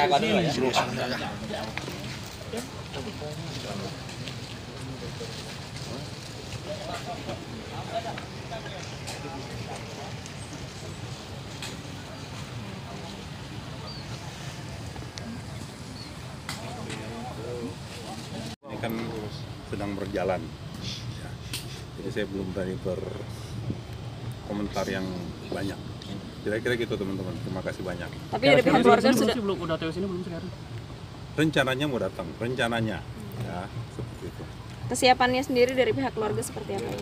Ini kan sedang berjalan, ya. Jadi saya belum berani berkomentar yang banyak. Kira-kira gitu teman-teman. Terima kasih banyak. Tapi dari pihak keluarga sudah datang sini belum sekarang? Rencananya mau datang, rencananya, ya seperti itu. Kesiapannya sendiri dari pihak keluarga seperti apa?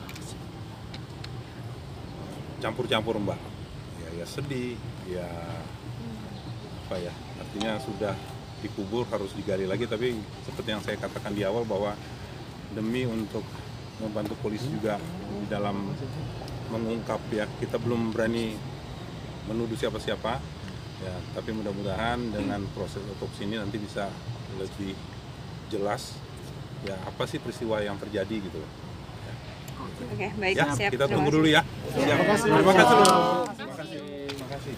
Campur-campur Mbak. Ya sedih, ya apa ya? Artinya sudah dikubur harus digali lagi, tapi seperti yang saya katakan di awal bahwa demi untuk membantu polisi juga di dalam mengungkap, ya kita belum berani menuduh siapa-siapa ya, tapi mudah-mudahan dengan proses otopsi ini nanti bisa lebih jelas ya apa sih peristiwa yang terjadi gitu ya. Oke, baik, ya, siap. kita tunggu dulu ya. Terima kasih. Terima kasih. Terima kasih.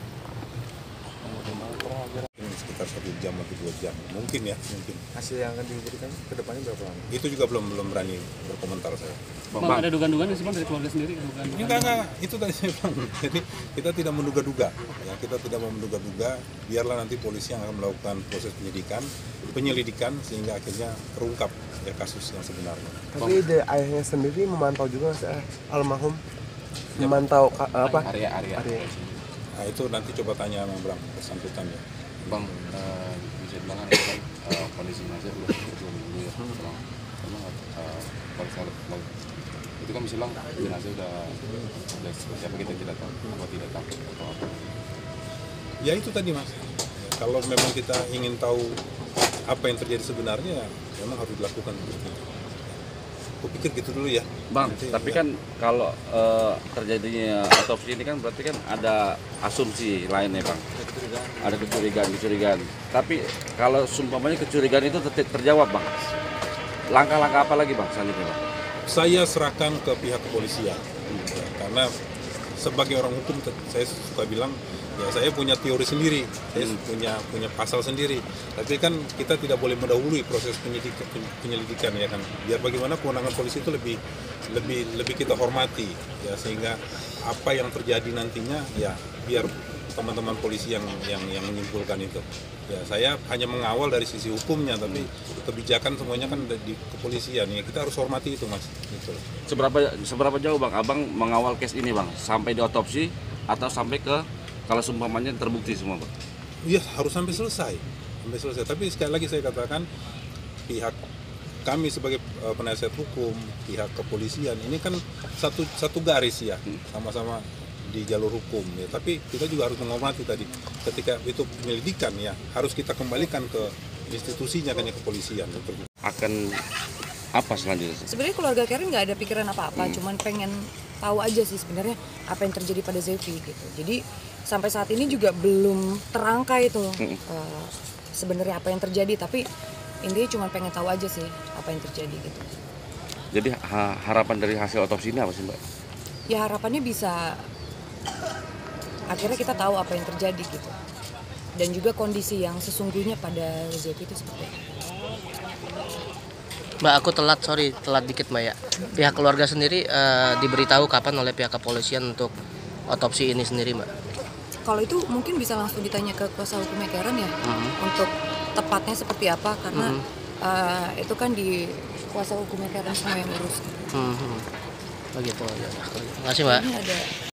Sekitar 1 jam atau 2 jam, mungkin ya, mungkin. Hasil yang akan diberikan ke depannya berapa lama? Itu juga belum berani berkomentar saya. Bang, ada dugaan-dugaan sih Bang dari keluarga sendiri? Enggak, itu tadi saya bilang. Jadi kita tidak menduga-duga, ya kita tidak mau menduga-duga. Biarlah nanti polisi yang akan melakukan proses penyelidikan sehingga akhirnya terungkap ya kasus yang sebenarnya. Tapi dari ayahnya sendiri memantau juga almarhum, memantau apa? Area. Nah itu nanti coba tanya sama Bang bersangkutan ya. Bang, bisa dibilang kan kondisi jenazah belum dulu ya. Memang kalau saya itu kan bisa bilang jenazah udah seperti apa kita tidak tahu, apa tidak takut atau apa. Ya itu tadi Mas. Kalau memang kita ingin tahu apa yang terjadi sebenarnya, memang harus dilakukan begitu. Aku pikir gitu dulu ya. Bang, nanti, tapi ya. kan kalau terjadinya otopsi ini kan berarti kan ada asumsi lainnya Bang. Ada kecurigaan. Tapi kalau sumpamanya kecurigaan itu terjawab Bang. Langkah-langkah apa lagi Bang selanjutnya Bang? Saya serahkan ke pihak kepolisian. Ya, karena sebagai orang hukum saya suka bilang ya saya punya teori sendiri, saya punya pasal sendiri. Tapi kan kita tidak boleh mendahului proses penyelidikan ya kan. Biar bagaimana kewenangan polisi itu lebih kita hormati ya, sehingga apa yang terjadi nantinya ya biar teman-teman polisi yang menyimpulkan itu. Ya saya hanya mengawal dari sisi hukumnya, tapi kebijakan semuanya kan di kepolisian ya, kita harus hormati itu Mas. Gitu. Seberapa jauh Bang Abang mengawal case ini Bang? Sampai di otopsi atau sampai ke kalau sumpamanya terbukti semua Bang? Iya harus sampai selesai. Tapi sekali lagi saya katakan pihak kami sebagai penasihat hukum, pihak kepolisian ini kan satu garis ya, sama-sama di jalur hukum ya. Tapi kita juga harus menghormati tadi ketika itu penyelidikan ya harus kita kembalikan ke institusinya kan ya, kepolisian. Akan apa selanjutnya? Sebenarnya keluarga Karen nggak ada pikiran apa-apa, cuman pengen tahu aja sih sebenarnya apa yang terjadi pada Zevi gitu. Jadi sampai saat ini juga belum terangkai itu sebenarnya apa yang terjadi, tapi intinya cuma pengen tahu aja sih apa yang terjadi gitu. Jadi harapan dari hasil otopsi ini apa sih Mbak? Ya harapannya bisa akhirnya kita tahu apa yang terjadi gitu, dan juga kondisi yang sesungguhnya pada Zevi itu seperti apa. Mbak, aku telat dikit Mbak ya. Pihak keluarga sendiri diberitahu kapan oleh pihak kepolisian untuk otopsi ini sendiri Mbak? Kalau itu mungkin bisa langsung ditanya ke kuasa hukumnya Karen ya, untuk tepatnya seperti apa, karena itu kan di kuasa hukumnya Karen semua yang urus. Begitu ya. Terima kasih Mbak. Ini ada